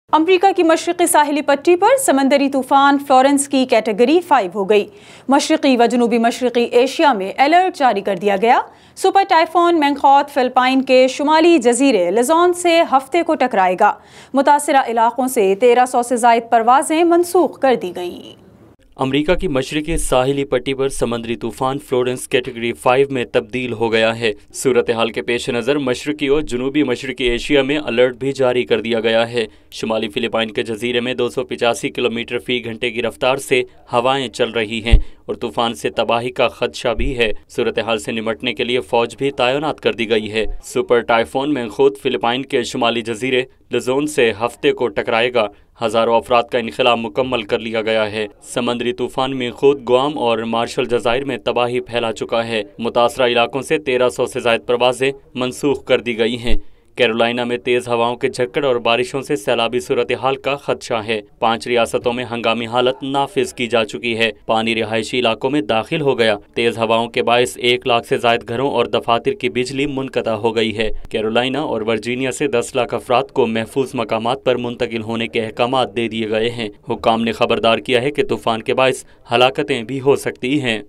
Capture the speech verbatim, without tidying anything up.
امریکہ کی مشرقی ساحلی پٹی پر سمندری طوفان فلورنس کی کیٹیگری فائیو ہو گئی۔ مشرقی و جنوبی مشرقی ایشیا میں الرٹ جاری کر دیا گیا۔ سپر ٹائفون مینخوت فلپائن کے شمالی جزیرے لزون سے ہفتے کو ٹکرائے گا۔ متاثرہ علاقوں سے تیرہ سو سے زائد پروازیں منسوخ کر دی گئیں۔ امریکہ کی مشرقی ساحلی پٹی پر سمندری طوفان فلورنس کیٹیگری فائیو میں تبدیل ہو گیا ہے۔ صورتحال کے پیش نظر مشرقی اور جنوبی مشرقی ایشیا میں الرٹ بھی جاری کر دیا گیا ہے۔ شمالی فلپائن کے جزیرے میں دو سو پچاسی کلومیٹر فی گھنٹے کی رفتار سے ہوائیں چل رہی ہیں اور طوفان سے تباہی کا خدشہ بھی ہے۔ صورتحال سے نمٹنے کے لیے فوج بھی تعینات کر دی گئی ہے۔ سپر ٹائفون مینخوت فلپائن کے شمالی جزیرے لزون سے ہفتے کو ٹکرائے گا۔ ہزاروں افراد کا انخلاء مکمل کر لیا گیا ہے۔ سمندری طوفان مینخوت گوام اور مارشل جزائر میں تباہی پھیلا چکا ہے۔ متاثرہ علاقوں سے تیرہ سو سے زائد پروازیں منسوخ کر دی گئی ہیں۔ کیرولائنا میں تیز ہواؤں کے جھکڑ اور بارشوں سے سیلابی صورتحال کا خدشہ ہے۔ پانچ ریاستوں میں ہنگامی حالت نافذ کی جا چکی ہے۔ پانی رہائشی علاقوں میں داخل ہو گیا۔ تیز ہواؤں کے باعث ایک لاکھ سے زائد گھروں اور دفاتر کی بجلی منقطع ہو گئی ہے۔ کیرولائنا اور ورجینیا سے دس لاکھ افراد کو محفوظ مقامات پر منتقل ہونے کے احکامات دے دیے گئے ہیں۔ حکام نے خبردار کیا ہے کہ طوفان کے باعث ہلاکتیں بھی ہو سکتی ہیں۔